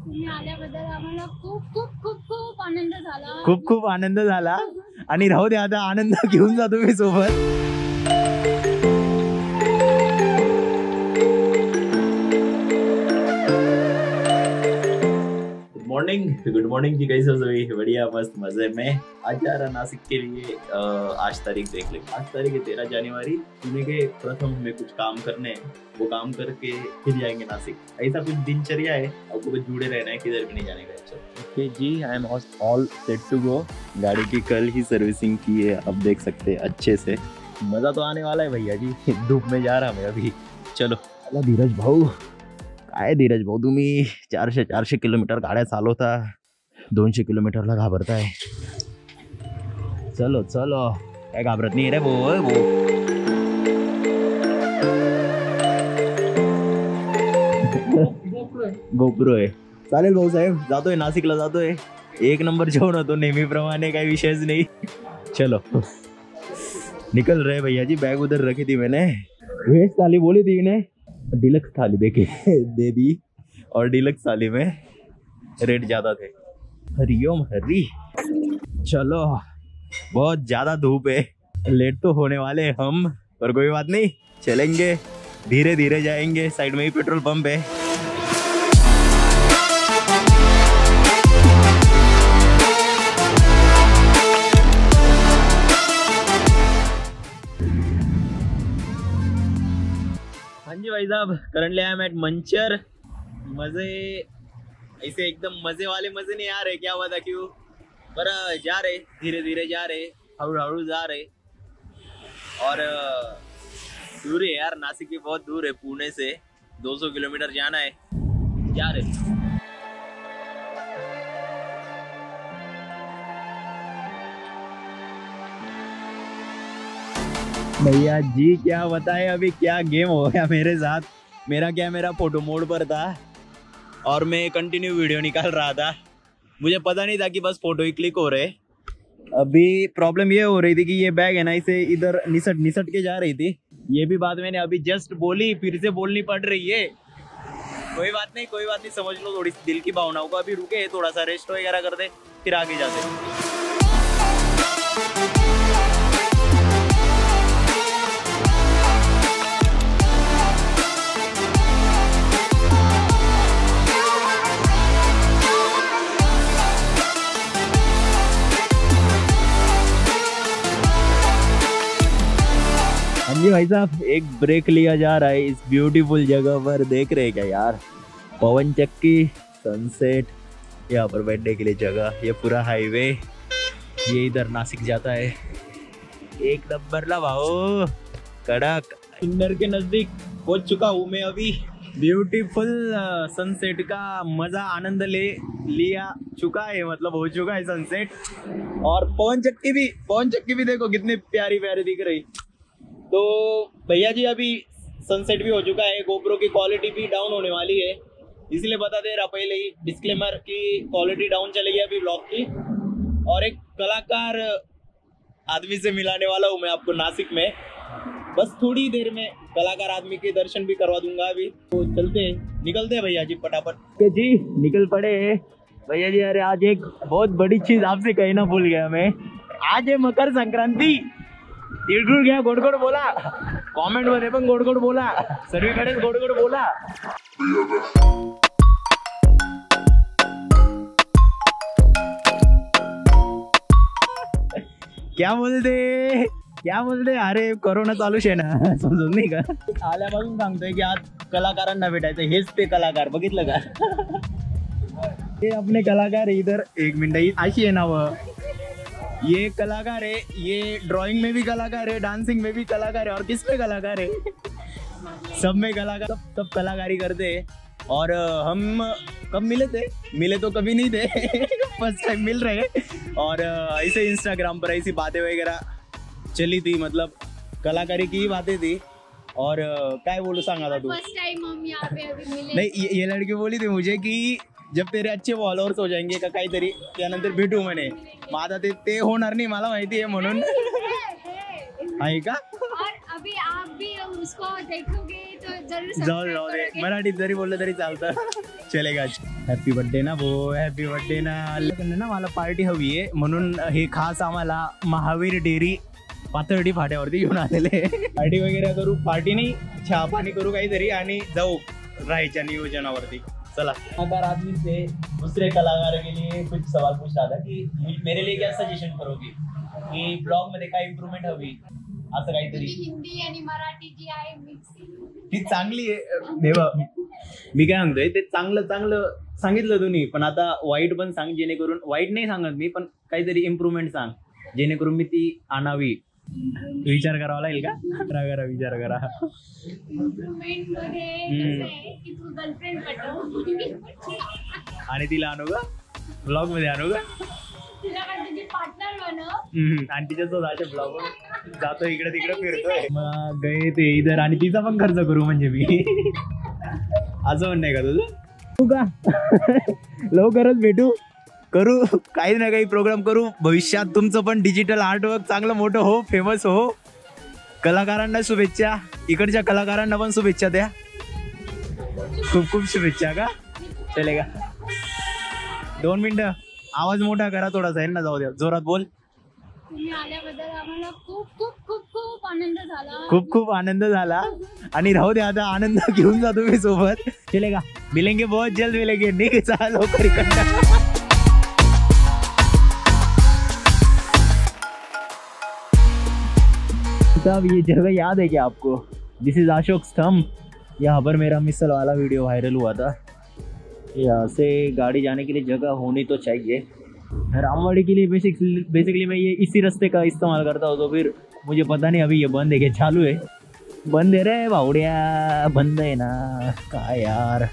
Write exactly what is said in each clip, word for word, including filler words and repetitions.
तुम्ही आल्याबद्दल आम्हाला खूप खूप खूप खूप आनंद झाला. खूप खूप आनंद झाला आणि राहू दे आता आनंद घेऊन जा तुम्ही सोबत. मॉर्निंग गुड मॉर्निंग जी, कैसे हो सभी? बढ़िया मस्त मजे में. आज जा रहा नासिक के लिए. आ, आज तारीख देख ले, आज तारीख है तेरह जनवरी. पुणे के प्रथम में कुछ काम करने हैं, वो काम करके फिर जाएंगे नासिक. ऐसा कुछ दिनचर्या है, आपको बस जुड़े रहना है, किधर भी नहीं जाने का. ओके जी, I am all set to go. गाड़ी की कल ही सर्विसिंग की है, अब देख सकते हैं अच्छे से. मजा तो आने वाला है भैया जी. धूप में जा रहा मैं अभी. चलो. धीरज भाऊ, काय धीरज भाऊ तुम्ही चारशे चारशे किलोमीटर गाड्या चालवता, दोनशे किलोमीटरला घाबरताय. चलो चलो, काय घाबरत नाही रे भाऊ. भाऊ गोप्रो आहे. चालेल भाऊ साहेब, जातोय नाशिकला, जातोय. एक नंबर जेवण होतो नेहमीप्रमाणे, काही विषयच नाही. चलो निकल रहे भैया जी. बैग उधर रखी थी मैंने. वेज थाली बोली थी इन्हें, डिलक्स थाली देखे दे दी, और डिलक्स थाली में रेट ज्यादा थे. हरिओम हरी. चलो, बहुत ज्यादा धूप है, लेट तो होने वाले हम, पर कोई बात नहीं, चलेंगे धीरे धीरे जाएंगे. साइड में ही पेट्रोल पंप है. हाँ जी भाई साहब, currently I am at Manchar. मजे ऐसे एकदम मजे वाले मजे नहीं आ रहे, क्या बता क्यों, पर जा रहे धीरे धीरे, जा रहे हड़ू हड़ू जा रहे. और दूर है यार, नासिक भी बहुत दूर है पुणे से. दो सौ किलोमीटर जाना है, जा रहे. भैया जी क्या बताए, अभी क्या गेम हो गया मेरे साथ. मेरा क्या, मेरा फोटो मोड पर था और मैं कंटिन्यू वीडियो निकाल रहा था. मुझे पता नहीं था कि बस फोटो ही क्लिक हो रहे. अभी प्रॉब्लम ये हो रही थी कि ये बैग है ना, इसे इधर निसट निसट के जा रही थी. ये भी बात मैंने अभी जस्ट बोली, फिर से बोलनी पड़ रही है. कोई बात नहीं, कोई बात नहीं, समझ लो थोड़ी दिल की भावनाओं को. अभी रुके, थोड़ा सा रेस्ट वगैरह करते, फिर आगे जाते. हाँ जी भाई साहब, एक ब्रेक लिया जा रहा है इस ब्यूटीफुल जगह पर. देख रहे हैं क्या यार, पवन चक्की, सनसेट, यहाँ पर बैठने के लिए जगह, ये पूरा हाईवे, ये इधर नासिक जाता है. एक नंबर ला भाओ, कड़क. इंदर के नजदीक पहुंच चुका हूँ मैं अभी. ब्यूटीफुल सनसेट का मजा आनंद ले लिया चुका है, मतलब हो चुका है सनसेट. और पवन चक्की भी, पवन चक्की भी देखो कितनी प्यारी प्यारी दिख रही. तो भैया जी अभी सनसेट भी हो चुका है. गोप्रो की क्वालिटी भी डाउन होने वाली है, इसलिए बता दे रहा पहले ही डिस्क्लेमर की क्वालिटी डाउन चलेगी अभी ब्लॉग की. और एक कलाकार आदमी से मिलाने वाला हूँ मैं आपको नासिक में. बस थोड़ी देर में कलाकार आदमी के दर्शन भी करवा दूंगा. अभी तो चलते हैं, निकलते हैं भैया जी फटाफट. के जी निकल पड़े भैया जी. अरे आज एक बहुत बड़ी चीज आपसे कहना भूल गया मैं. आज है मकर संक्रांति. तिळगुळ घ्या, गोड गोड बोला. कॉमेंट मध्ये पण गोड गोड बोला, सर्वीकडेच गोड गोड बोला. क्या बोलते क्या बोलते अरे कोरोना चालूच आहे ना, समजून नाही का. आल्यापासून सांगतोय की आज कलाकारांना भेटायचं. हेच ते कलाकार, बघितलं का. हे अपने कलाकार इधर. एक मिनिट, अशी आहे ना व, ये कलाकार है, ये ड्राइंग में भी कलाकार है, डांसिंग में भी कलाकार है, और किस में कलाकार है, सब में कलाकार, सब सब कलाकारी करते हैं. और हम कब मिले थे, मिले तो कभी नहीं थे, फर्स्ट टाइम मिल रहे हैं. और ऐसे इंस्टाग्राम पर ऐसी बातें वगैरह चली थी, मतलब कलाकारी की ही बातें थी. और क्या बोलूं, सांगा था तू. फर्स्ट टाइम हम यहाँ पे अभी मिले. नहीं, ये, ये लड़की बोली थी मुझे कि जब तेरे अच्छे फॉलोअर्स हो जाएंगे का काहीतरी त्यानंतर भेटू म्हणे. मग आता ते ते होणार नाही मला माहिती आहे म्हणून. आहे का? और अभी आप भी उसको देखोगे तो जरूर जाऊ subscribe जाऊ दे, करोगे. मराठीत जरी बोललं तरी चालतं. चलेगा. हॅपी बर्थडे ना भो, हॅपी बर्थडे ना. ना मला पार्टी हवी आहे म्हणून हे खास आम्हाला महावीर डेअरी पाथर्डी फाट्यावरती घेऊन आलेले. पार्टी वगैरे करू, पार्टी नाही चहा पाणी करू काहीतरी आणि जाऊ राहायच्या नियोजनावरती. चला. कलाकार आदमी से दूसरे कलाकार के लिए कुछ सवाल पूछ रहा था कि मेरे लिए क्या सजेशन करोगे की ब्लॉग मध्ये काय इम्प्रूव्हमेंट हवी असं काहीतरी. हिंदी आणि मराठी जी आहे मिक्सिंग ती चांगली आहे देवा. मी काय सांगतोय ते चांगलं चांगलं सांगितलं तुम्ही, पण आता वाईट पण सांग जेणेकरून, वाईट नाही सांगत मी, पण काहीतरी इम्प्रूव्हमेंट सांग जेणेकरून मी ती आणावी. विचार करावा लागेल का? करा करा विचार करा. इम्प्रूव्हमेंट मध्ये कसं आहे की तू गर्लफ्रेंड पटव आणि तिला आणू का ब्लॉग मध्ये आणू का? तिला काय तुझी पार्टनर बनव. हम्म, आणि तिच्यासोबत अशा ब्लॉग जातो इकडे तिकडे फिरतोय मग गए ते इधर, आणि तिचा पण खर्च करू म्हणजे मी. असं म्हणणं आहे का तुझं? तू का लवकरच भेटू, करू काही ना काही प्रोग्राम करू भविष्यात. तुमचं पण डिजिटल आर्टवर्क चांगलं मोठं हो, फेमस हो. कलाकारांना शुभेच्छा, इकडच्या कलाकारांना पण शुभेच्छा द्या. खूप खूप शुभेच्छा. का चलेगा? दोन मिनिटं आवाज मोठा करा थोडासा, आहे ना, जाऊ द्या, जोरात बोल. तुम्ही आल्याबद्दल आम्हाला खूप खूप खूप खूप आनंद झाला. खूप खूप आनंद झाला. आणि राहू द्या आता, आनंद घेऊन जा तुम्ही सोबत. चलेगा? मिलेंगे बहुत जल्द मिलेंगे. निघ चला लवकर इकडनं. साहब ये जगह याद है क्या आपको? दिस इज अशोक स्तंभ. यहाँ पर मेरा मिसल वाला वीडियो वायरल हुआ था. यहाँ से गाड़ी जाने के लिए जगह होनी तो चाहिए. रामवाड़ी के लिए बेसिकली बेसिकली मैं ये इसी रास्ते का इस्तेमाल करता हूँ. तो फिर मुझे पता नहीं अभी ये बंद है क्या चालू है. बंद है रे भावड़िया, बंद है ना का यार.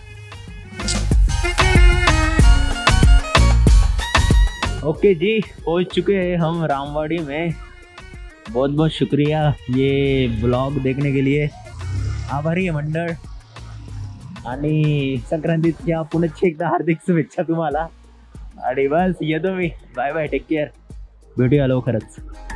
ओके जी, पहुँच चुके हैं हम रामवाड़ी में. बहुत बहुत शुक्रिया ये ब्लॉग देखने के लिए. आभारी आहे मंडळ. आणि संक्रांतीच्या पुन्हा एकदा हार्दिक शुभेच्छा तुम्हाला. आणि बस येतो मी. Bye bye, take care. भेटूया लवकरच.